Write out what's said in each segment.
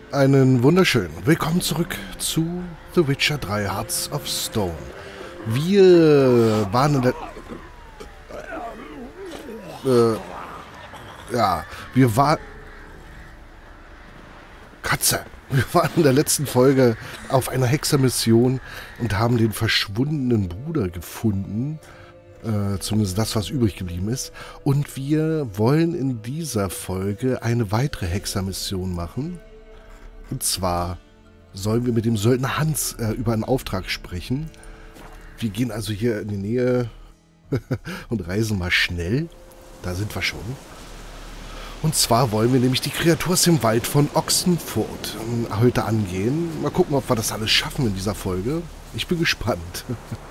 Einen wunderschönen Willkommen zurück zu The Witcher 3 Hearts of Stone. Wir waren in der... wir waren... Katze! Wir waren in der letzten Folge auf einer Hexermission und haben den verschwundenen Bruder gefunden. Zumindest das, was übrig geblieben ist. Und wir wollen in dieser Folge eine weitere Hexermission machen. Und zwar sollen wir mit dem Söldner Hans über einen Auftrag sprechen. Wir gehen also hier in die Nähe und reisen mal schnell. Da sind wir schon. Und zwar wollen wir nämlich die Kreatur aus dem Wald von Oxenfurt heute angehen. Mal gucken, ob wir das alles schaffen in dieser Folge. Ich bin gespannt.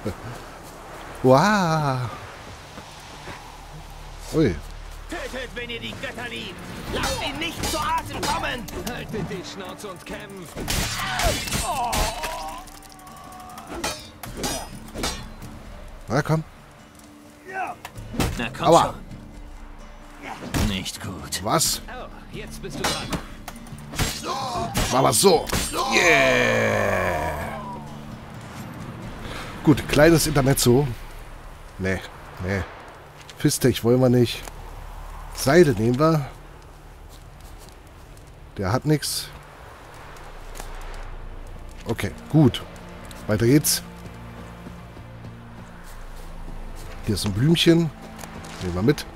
Wow. Ui. Tötet, wenn ihr die Götter liebt! Lasst ihn nicht zu Atem kommen! Haltet die Schnauze und kämpft! Na komm. Na komm Aua. schon. Nicht gut. Was? Oh, jetzt bist du dran. Machen wir so. Yeah. Gut, kleines Intermezzo. Nee. Fistech wollen wir nicht. Seide nehmen wir. Der hat nichts. Okay, gut. Weiter geht's. Hier ist ein Blümchen. Nehmen wir mit.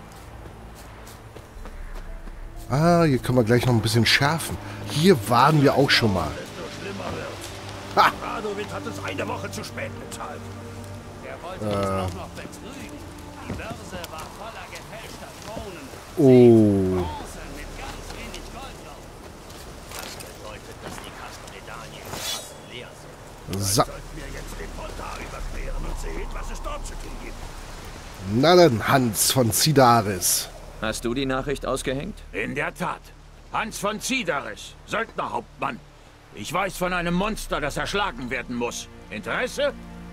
Ah, hier können wir gleich noch ein bisschen schärfen. Hier waren wir auch schon mal. Ha! Radovid hat uns eine Woche zu spät bezahlt. Er wollte uns auch noch betrügen. Die Börse war voller gefälschter Kronen. Oh. Bronzen mit ganz wenig Gold drauf. Das bedeutet, dass die Kasten Redanien fast leer sind. So. Sollten wir jetzt den Pontar überqueren und sehen, was es dort zu tun gibt. Na dann, Hans von Zidaris. Hast du die Nachricht ausgehängt? In der Tat. Hans von Zidaris, Söldnerhauptmann. Ich weiß von einem Monster, das erschlagen werden muss. Interesse?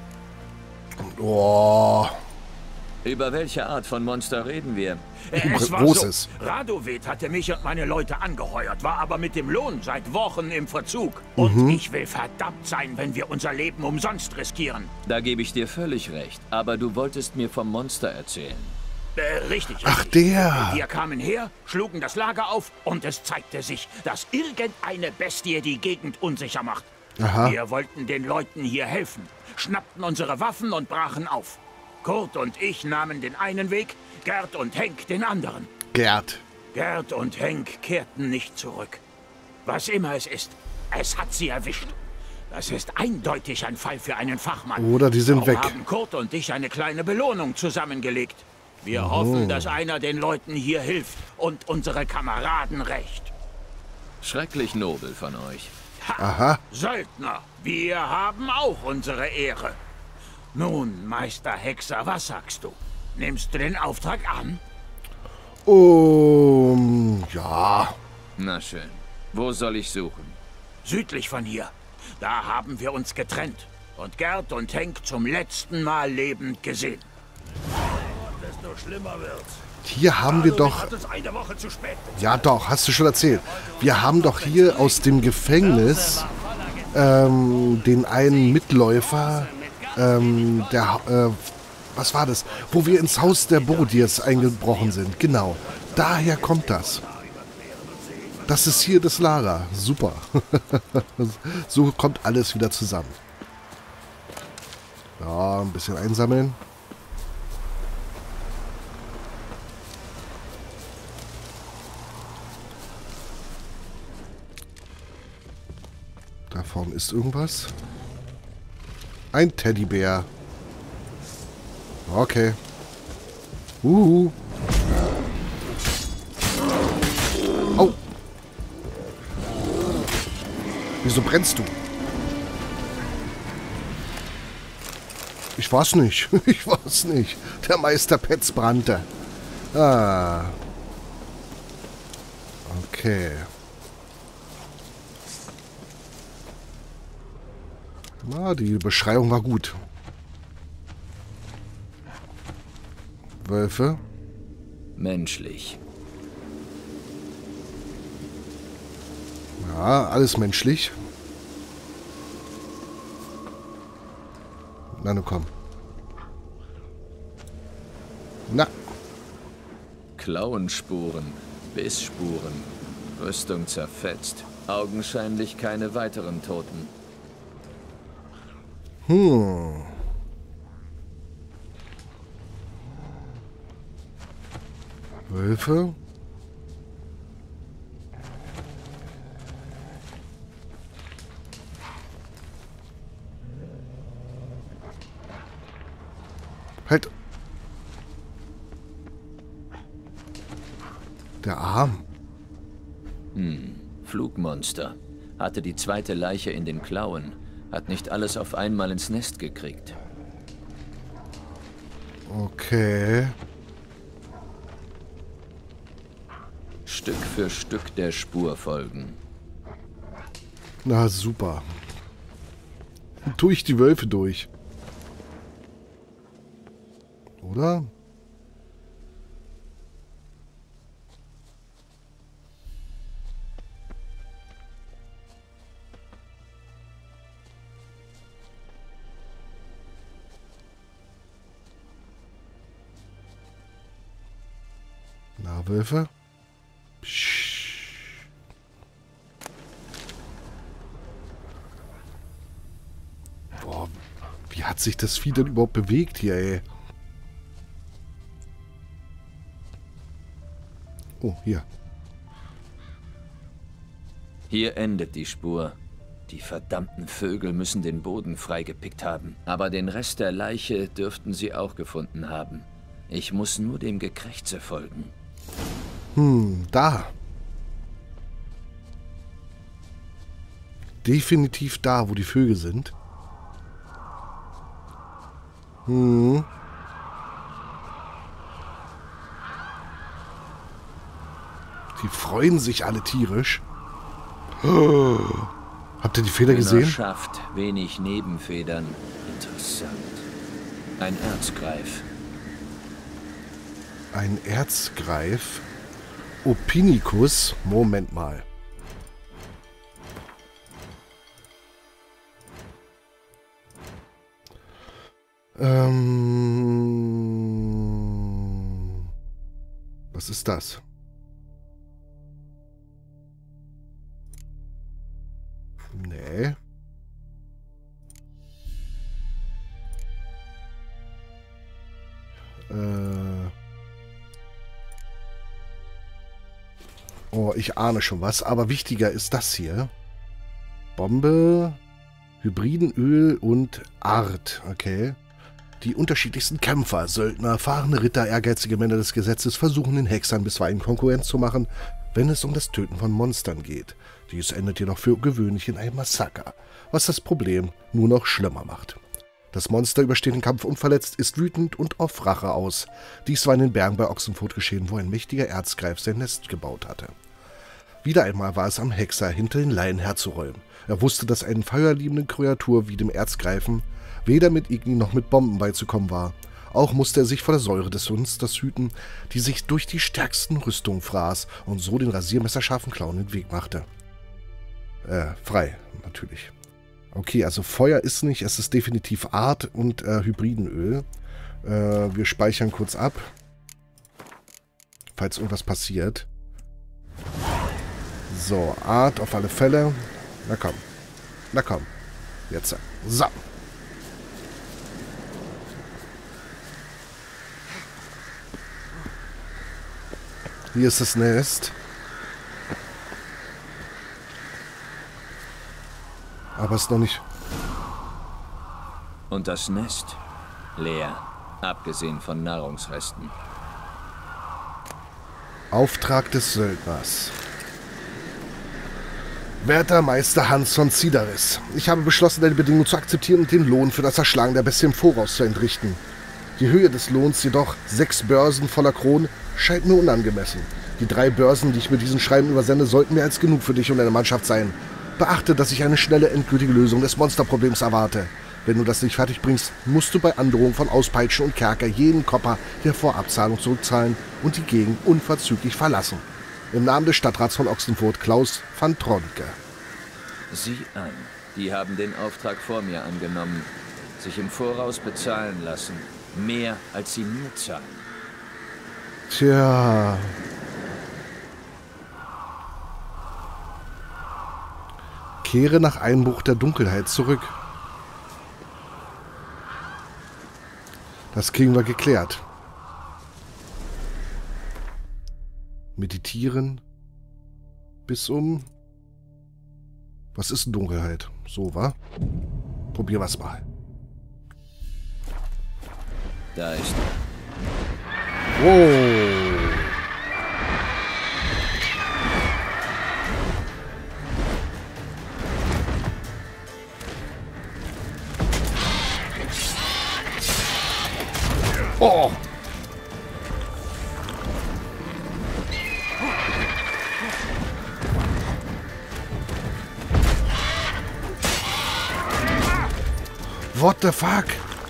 Oh. Über welche Art von Monster reden wir? Es war Großes. so. Radovid hatte mich und meine Leute angeheuert, war aber mit dem Lohn seit Wochen im Verzug. Und ich will verdammt sein, wenn wir unser Leben umsonst riskieren. Da gebe ich dir völlig recht. Aber du wolltest mir vom Monster erzählen. Richtig. Ach, der. Wir kamen her, schlugen das Lager auf und es zeigte sich, dass irgendeine Bestie die Gegend unsicher macht. Aha. Wir wollten den Leuten hier helfen, schnappten unsere Waffen und brachen auf. Kurt und ich nahmen den einen Weg, Gerd und Henk den anderen. Gerd. Gerd und Henk kehrten nicht zurück. Was immer es ist, es hat sie erwischt. Das ist eindeutig ein Fall für einen Fachmann. Oder die sind Darum weg. haben Kurt und ich eine kleine Belohnung zusammengelegt. Wir hoffen, dass einer den Leuten hier hilft und unsere Kameraden rächt. Schrecklich nobel von euch. Aha. Söldner, wir haben auch unsere Ehre. Nun, Meister Hexer, was sagst du? Nimmst du den Auftrag an? Ja. Na schön. Wo soll ich suchen? Südlich von hier. Da haben wir uns getrennt und Gerd und Henk zum letzten Mal lebend gesehen. Desto schlimmer wird's. Hier haben wir doch... Hat uns eine Woche zu spät bezahlt. Ja doch, hast du schon erzählt. Wir haben doch hier aus dem Gefängnis den einen Mitläufer, was war das? Wo wir ins Haus der Bordiers eingebrochen sind. Genau. Daher kommt das. Das ist hier das Lager. Super. So kommt alles wieder zusammen. Ja, ein bisschen einsammeln. Da vorne ist irgendwas. Ein Teddybär. Okay. Oh. Wieso brennst du? Ich weiß nicht. Ich weiß nicht. Der Meister Petz brannte. Ah. Okay. Na, die Beschreibung war gut. Wölfe. Menschlich. Ja, alles menschlich. Na, nun komm. Na. Klauenspuren, Bissspuren, Rüstung zerfetzt. Augenscheinlich keine weiteren Toten. Wölfe. Halt. Der Arm. Flugmonster. Hatte die zweite Leiche in den Klauen. Hat nicht alles auf einmal ins Nest gekriegt. Okay. Stück für Stück der Spur folgen. Na, super. Durch die Wölfe durch. Oder? Na, Wölfe? Psch. Boah, wie hat sich das Vieh denn überhaupt bewegt hier, ey? Oh, hier. Hier endet die Spur. Die verdammten Vögel müssen den Boden freigepickt haben. Aber den Rest der Leiche dürften sie auch gefunden haben. Ich muss nur dem Gekrächze folgen. Da. Definitiv da, wo die Vögel sind. Die freuen sich alle tierisch. Oh. Habt ihr die Feder gesehen? Schafft wenig Nebenfedern. Interessant. Ein Erzgreif. Ein Erzgreif? Opinicus? Moment mal. Was ist das? Nee. Oh, ich ahne schon was, aber wichtiger ist das hier. Bombe, Hybridenöl und Art, okay. Die unterschiedlichsten Kämpfer, Söldner, erfahrene Ritter, ehrgeizige Männer des Gesetzes versuchen den Hexern bisweilen Konkurrenz zu machen, wenn es um das Töten von Monstern geht. Dies endet jedoch für gewöhnlich in einem Massaker, was das Problem nur noch schlimmer macht. Das Monster übersteht den Kampf unverletzt, ist wütend und auf Rache aus. Dies war in den Bergen bei Ochsenfurt geschehen, wo ein mächtiger Erzgreif sein Nest gebaut hatte. Wieder einmal war es am Hexer, hinter den Laien herzuräumen. Er wusste, dass einer feuerliebenden Kreatur wie dem Erzgreifen weder mit Igni noch mit Bomben beizukommen war. Auch musste er sich vor der Säure des Monsters hüten, die sich durch die stärksten Rüstungen fraß und so den rasiermesserscharfen Klauen den Weg machte. Frei, natürlich. Okay, also Feuer ist nicht, es ist definitiv Art und Hybridenöl. Wir speichern kurz ab, falls irgendwas passiert. So, Art auf alle Fälle. Na komm. Na komm. Jetzt. So. Hier ist das Nest. Aber es ist noch nicht... Und das Nest? Leer. Abgesehen von Nahrungsresten. Auftrag des Söldners. Werter Meister Hans von Zidaris, ich habe beschlossen, deine Bedingungen zu akzeptieren und den Lohn für das Erschlagen der Bestie im Voraus zu entrichten. Die Höhe des Lohns jedoch, 6 Börsen voller Kronen, scheint mir unangemessen. Die 3 Börsen, die ich mit diesen Schreiben übersende, sollten mehr als genug für dich und deine Mannschaft sein. Beachte, dass ich eine schnelle, endgültige Lösung des Monsterproblems erwarte. Wenn du das nicht fertig bringst, musst du bei Androhung von Auspeitschen und Kerker jeden Kopper der Vorabzahlung zurückzahlen und die Gegend unverzüglich verlassen. Im Namen des Stadtrats von Ochsenfurt, Klaus van Tronke. Sieh an. Die haben den Auftrag vor mir angenommen. Sich im Voraus bezahlen lassen. Mehr, als sie mir zahlen. Tja. Kehre nach Einbruch der Dunkelheit zurück. Das kriegen wir geklärt. Meditieren. Bis um... Was ist denn Dunkelheit? So, wa? Probieren wir es mal. Da ist er. Oh. Oh. What the fuck?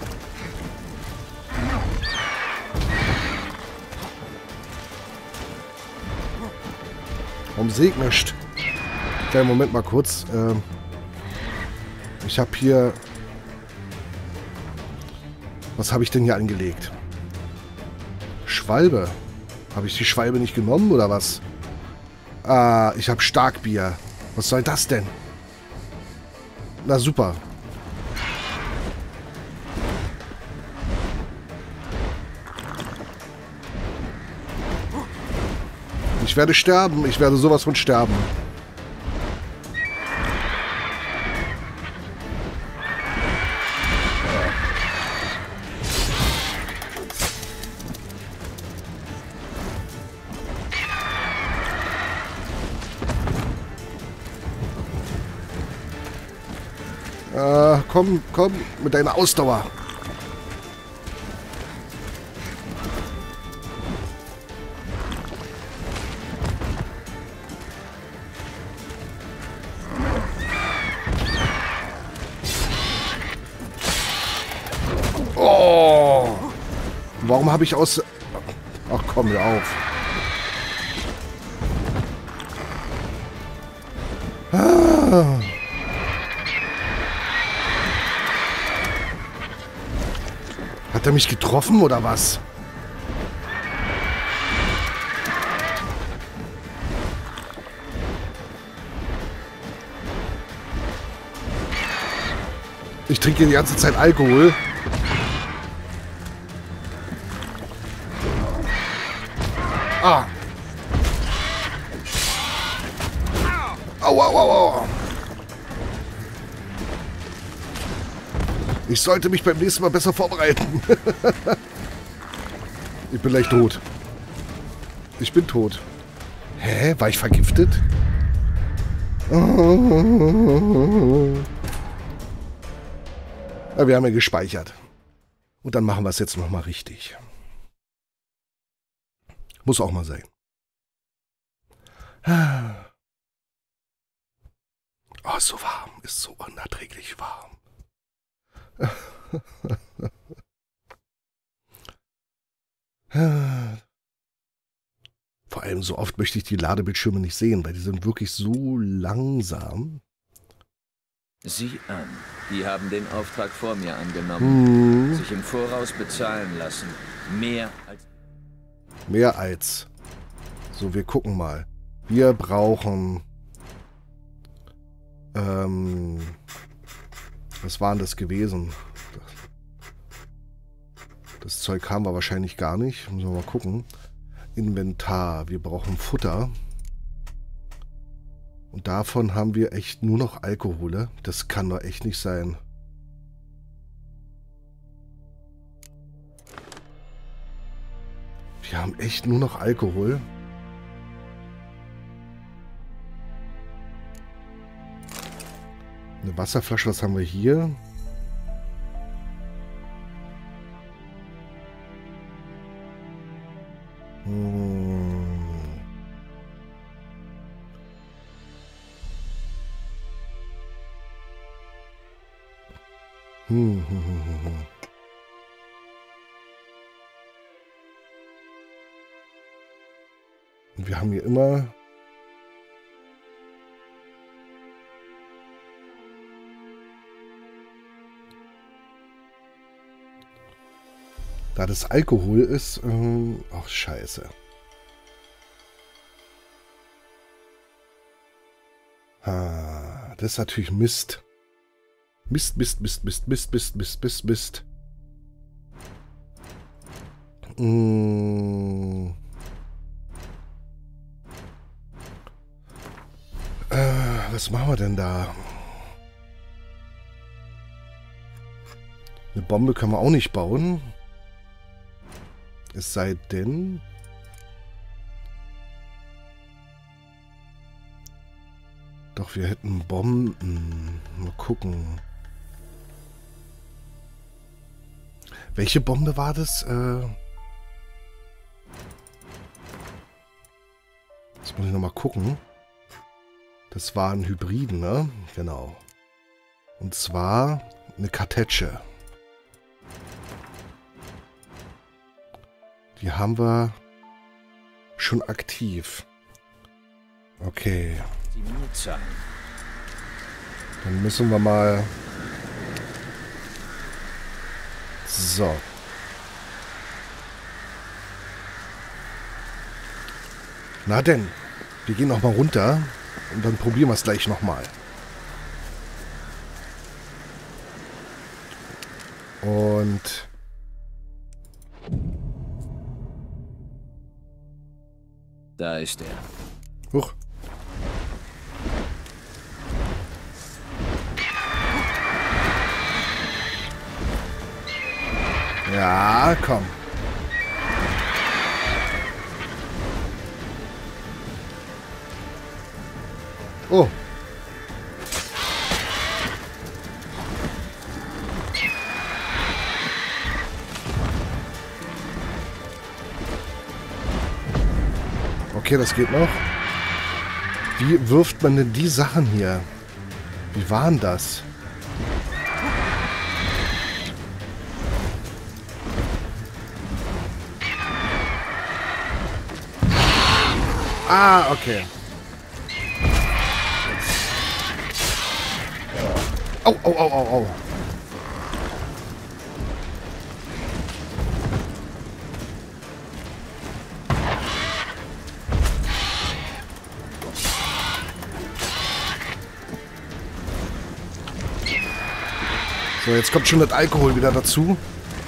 Warum segnischt? Kleinen Moment mal kurz. Ich habe hier... Was habe ich denn hier angelegt? Schwalbe. Habe ich die Schwalbe nicht genommen oder was? Ah, ich habe Starkbier. Was soll das denn? Na super. Ich werde sterben. Ich werde sowas von sterben. Komm, mit deiner Ausdauer. Oh! Warum habe ich aus... Ach komm, hör auf. Ah. Hat er mich getroffen oder was? Ich trinke die ganze Zeit Alkohol. Ah. Au, au, au, au. Ich sollte mich beim nächsten Mal besser vorbereiten. Ich bin gleich tot. Ich bin tot. Hä? War ich vergiftet? Ja, wir haben ja gespeichert. Und dann machen wir es jetzt nochmal richtig. Muss auch mal sein. Oh, ist so warm. Ist so unerträglich warm. Vor allem so oft möchte ich die Ladebildschirme nicht sehen, weil die sind wirklich so langsam. Sieh an. Die haben den Auftrag vor mir angenommen. Sich im Voraus bezahlen lassen. Mehr als... Mehr als. So, wir gucken mal. Wir brauchen... was war denn das gewesen? Das Zeug haben wir wahrscheinlich gar nicht. Müssen wir mal gucken. Inventar. Wir brauchen Futter. Und davon haben wir echt nur noch Alkohole. Das kann doch echt nicht sein. Wir haben echt nur noch Alkohol. Eine Wasserflasche, was haben wir hier? Wir haben hier immer... Da das Alkohol ist... ach, scheiße. Das ist natürlich Mist. Mist, Mist, Mist, Mist, Mist, Mist, Mist, Mist, Mist. Was machen wir denn da? Eine Bombe können wir auch nicht bauen. Es sei denn... Doch, wir hätten Bomben. Mal gucken. Welche Bombe war das? Jetzt muss ich nochmal gucken. Das waren Hybriden, ne? Genau. Und zwar eine Kartätsche. Die haben wir schon aktiv. Okay. Die mir zeigen. Dann müssen wir mal... So. Na denn, wir gehen noch mal runter und dann probieren wir es gleich noch mal. Und... Da ist er. Huch. Ja, komm. Oh. Okay, das geht noch. Wie wirft man denn die Sachen hier? Wie waren das? Ah, okay. Au, au, au, au, au. So, jetzt kommt schon das Alkohol wieder dazu.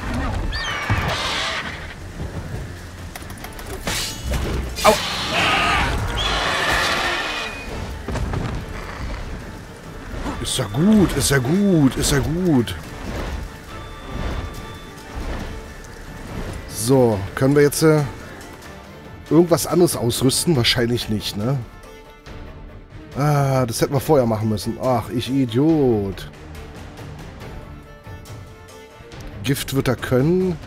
Au! Ist ja gut, ist ja gut, ist ja gut. So, können wir jetzt irgendwas anderes ausrüsten? Wahrscheinlich nicht, ne? Ah, das hätten wir vorher machen müssen. Ach, ich Idiot. Gift wird er können.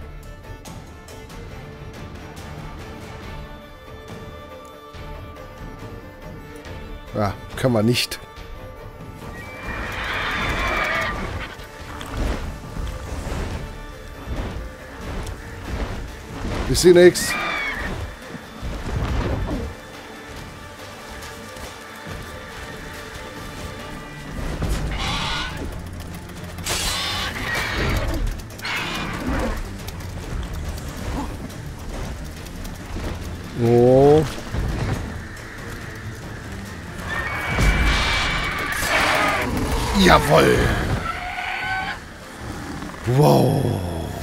Ja, können wir nicht. Ich sehe nichts. Oh. Jawohl. Wow.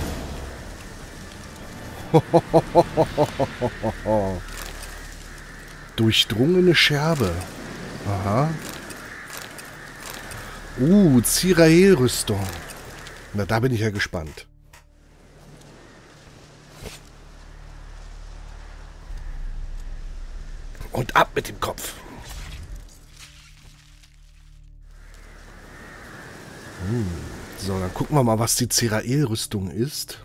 Durchdrungene Scherbe. Aha. Zirael-Rüstung. Na, da bin ich ja gespannt. Und ab mit dem Kopf. So, dann gucken wir mal, was die Zirael-Rüstung ist.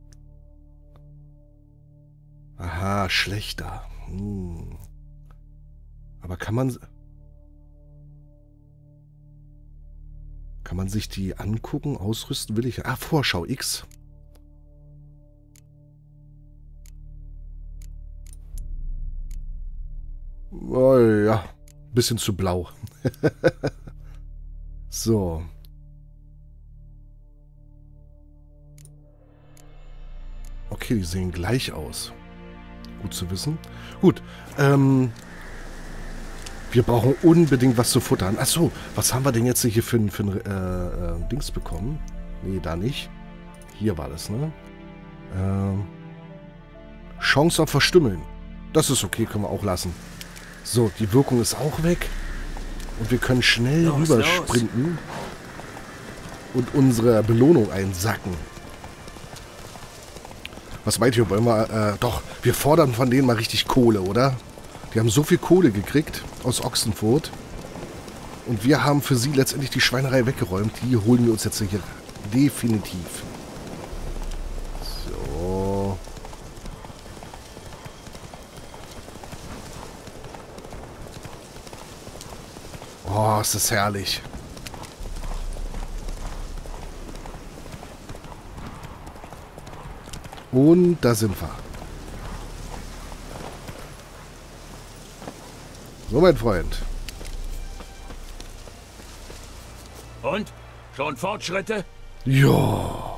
Aha, schlechter. Aber kann man sich die angucken, ausrüsten? Will ich? Ah, Vorschau X. Oh, ja, bisschen zu blau. So. Okay, die sehen gleich aus. Gut zu wissen. Gut, wir brauchen unbedingt was zu futtern. Achso, was haben wir denn jetzt hier für ein Dings bekommen? Nee, da nicht. Hier war das, ne? Chance auf Verstümmeln. Das ist okay, können wir auch lassen. So, die Wirkung ist auch weg. Und wir können schnell rübersprinten und unsere Belohnung einsacken. Was meint ihr, wollen wir, doch, wir fordern von denen mal richtig Kohle, oder? Die haben so viel Kohle gekriegt aus Ochsenfurt. Und wir haben für sie letztendlich die Schweinerei weggeräumt. Die holen wir uns jetzt hier definitiv. So. Oh, ist das herrlich. Und da sind wir. So, mein Freund. Und? Schon Fortschritte? Ja.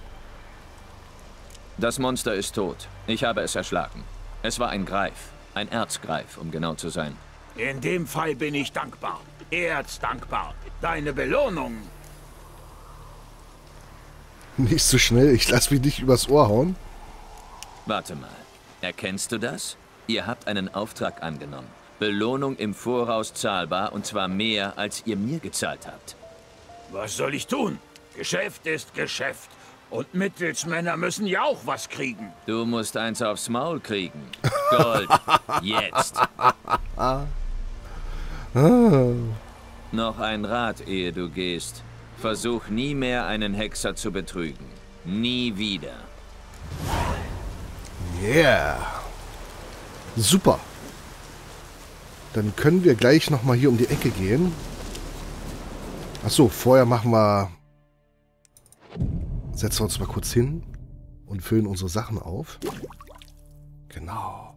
Das Monster ist tot. Ich habe es erschlagen. Es war ein Greif. Ein Erzgreif, um genau zu sein. In dem Fall bin ich dankbar. Erzdankbar. Deine Belohnung. Nicht so schnell. Ich lass mich nicht übers Ohr hauen. Warte mal. Erkennst du das? Ihr habt einen Auftrag angenommen. Belohnung im Voraus zahlbar, und zwar mehr, als ihr mir gezahlt habt. Was soll ich tun? Geschäft ist Geschäft. Und Mittelsmänner müssen ja auch was kriegen. Du musst eins aufs Maul kriegen. Gold. Jetzt. Noch ein Rat, ehe du gehst. Versuch nie mehr, einen Hexer zu betrügen. Nie wieder. Yeah. Super. Dann können wir gleich nochmal hier um die Ecke gehen. Achso, vorher machen wir... Setzen wir uns mal kurz hin und füllen unsere Sachen auf. Genau.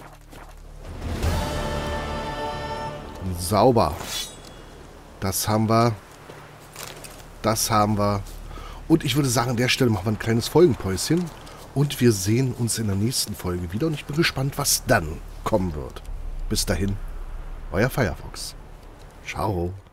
Sauber. Das haben wir. Das haben wir. Und ich würde sagen, an der Stelle machen wir ein kleines Folgenpäuschen. Und wir sehen uns in der nächsten Folge wieder. Und ich bin gespannt, was dann kommen wird. Bis dahin, euer Firefox. Ciao.